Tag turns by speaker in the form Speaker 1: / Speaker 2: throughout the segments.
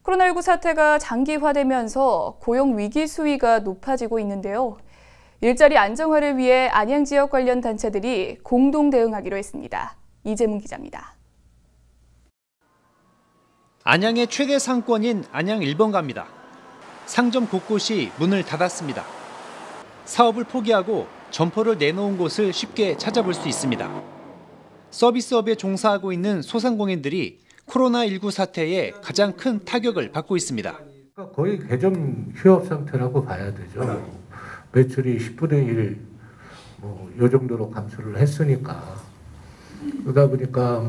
Speaker 1: 코로나19 사태가 장기화되면서 고용 위기 수위가 높아지고 있는데요. 일자리 안정화를 위해 안양 지역 관련 단체들이 공동 대응하기로 했습니다. 이재문 기자입니다.
Speaker 2: 안양의 최대 상권인 안양 1번가입니다. 상점 곳곳이 문을 닫았습니다. 사업을 포기하고 점포를 내놓은 곳을 쉽게 찾아볼 수 있습니다. 서비스업에 종사하고 있는 소상공인들이 코로나19 사태에 가장 큰 타격을 받고 있습니다.
Speaker 3: 거의 개점 휴업 상태라고 봐야 되죠. 매출이 10분의 1, 이 정도로 감소를 했으니까. 그러다 보니까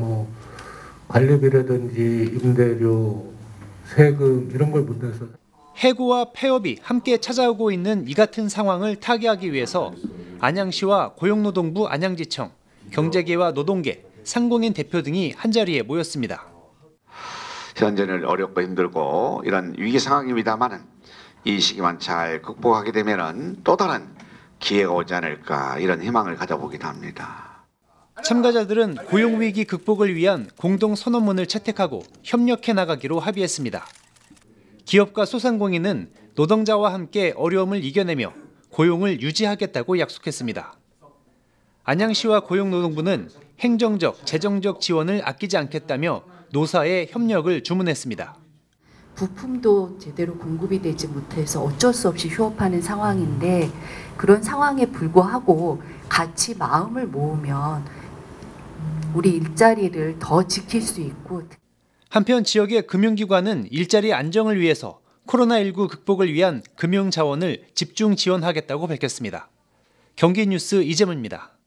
Speaker 3: 관리비라든지 임대료, 세금 이런 걸 못내서
Speaker 2: 해고와 폐업이 함께 찾아오고 있는 이 같은 상황을 타개하기 위해서 안양시와 고용노동부 안양지청, 경제계와 노동계, 상공인 대표 등이 한자리에 모였습니다.
Speaker 4: 현재는 어렵고 힘들고 이런 위기 상황입니다만은 이 시기만 잘 극복하게 되면은 또 다른 기회가 오지 않을까 이런 희망을 가져보기도 합니다.
Speaker 2: 참가자들은 고용위기 극복을 위한 공동 선언문을 채택하고 협력해 나가기로 합의했습니다. 기업과 소상공인은 노동자와 함께 어려움을 이겨내며 고용을 유지하겠다고 약속했습니다. 안양시와 고용노동부는 행정적, 재정적 지원을 아끼지 않겠다며 노사에 협력을 주문했습니다.
Speaker 5: 부품도 제대로 공급이 되지 못해서 어쩔 수 없이 휴업하는 상황인데 그런 상황에 불구하고 같이 마음을 모으면 우리 일자리를 더 지킬 수 있고.
Speaker 2: 한편 지역의 금융기관은 일자리 안정을 위해서 코로나19 극복을 위한 금융 자원을 집중 지원하겠다고 밝혔습니다. 경기뉴스 이재문입니다.